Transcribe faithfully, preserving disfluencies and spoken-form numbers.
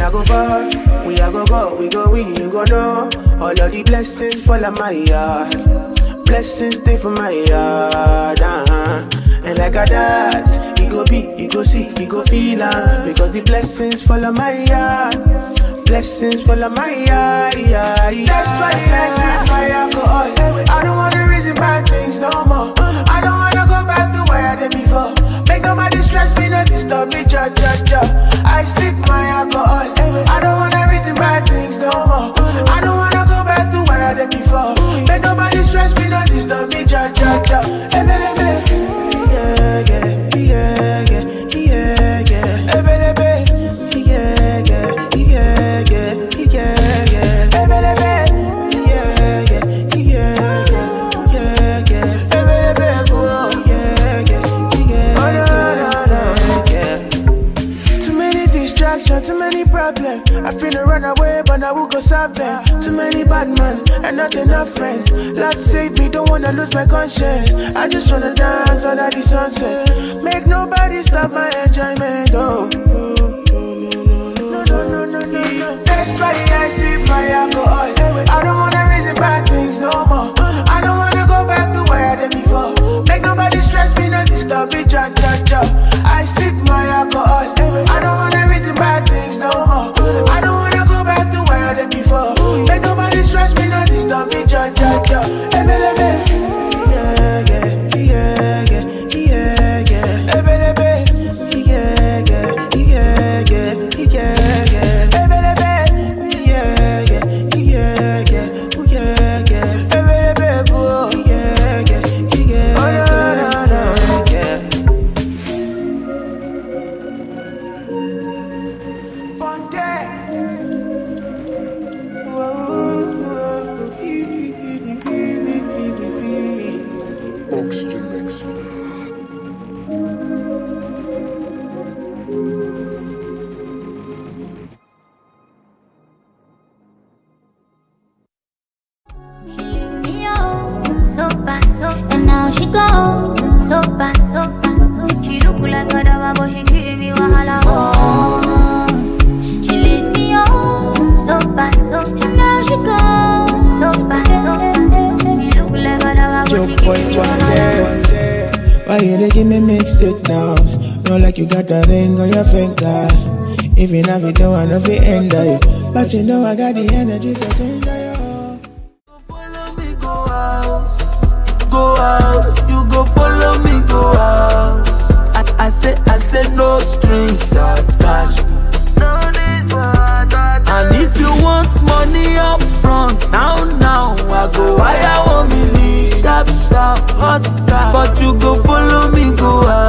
I go far, we I go go, we go we, you go know. All of the blessings fall on my yard. Blessings stay for my yard, uh-huh. And like a that, you go be, you go see, you go feel uh, because the blessings fall on my yard. Blessings fall on my yard, yeah, yeah. That's why I spend my alcohol. I don't wanna reason bad things no more. I don't wanna go back to where I did before. Make nobody stress me, not disturb me, cha cha cha. I sip my alcohol. I don't wanna reason bad things no more. I don't wanna go back to where I did before. Make nobody stress me, not disturb me, cha cha cha. Ebélébé. Yeah, yeah, yeah, yeah, yeah, yeah. Ebélébé. Yeah, yeah, yeah, yeah, yeah, yeah. Ebélébé. Yeah, yeah, yeah, yeah, yeah, yeah. Ebélébé, oh, yeah, yeah, yeah. Oh, no, no, no, yeah. Too many distractions, too many problems. I finna run away, but I will go solve them. Too many bad men and not enough friends. Lord save me, don't wanna lose my conscience. I just wanna dance under the sunset. Make nobody stop my enjoyment. Oh, no, no, no, no, no, no. That's why I sip my alcohol. I don't wanna reason bad things no more. I don't wanna go back to where I did before. Make nobody stress me, not disturb me, cha cha cha. I sip my alcohol. I don't wanna reason bad things no more. I don't wanna go back to where I did before. Make nobody stress me, not disturb me, cha cha cha. Ebélébé. Yeah, yeah, yeah, yeah, yeah, yeah. Ebélébé. Yeah, yeah, yeah, yeah, yeah, yeah. Ebélébé. Yeah, yeah, yeah, yeah, yeah, yeah. Ebélébé, oh, yeah, yeah, yeah. Oh, no, no, no, yeah. Ponte. Oxygen mix. And now she gone, so bad, so bad. She look like a dava, but she give me wahala. Oh, she leave me on, so bad, so bad. And now she gone, so bad, so bad. She look like a dava, but she give me wahala. Why you dey give me mixed signals? Not like you got that ring on your finger. If you have it, don't wanna fit end you. But you know I got the energy to change you. Follow me, go out. Go out, you go follow me, go out. I, I say, I say no strings attached. No need for that. And if you want money up front, now, now, I go wire one million, sharp, sharp, hot car. But you go follow me, go out.